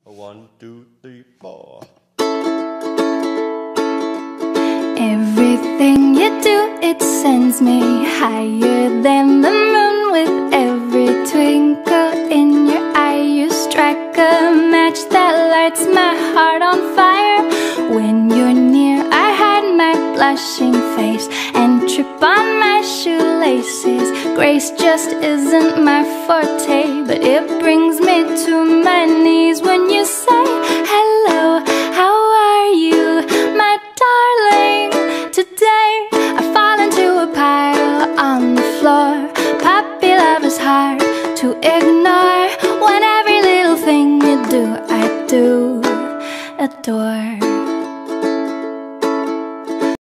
1, 2, 3, 4. Everything you do, it sends me higher than the moon. With every twinkle in your eye, you strike a match that lights my heart on fire. When you're near, I hide my blushing face and trip on my shoelaces. Grace just isn't my forte, but it brings me to my knees when you say hello, how are you, my darling? Today I fall into a pile on the floor. Puppy love is hard to ignore. When every little thing you do, I do adore.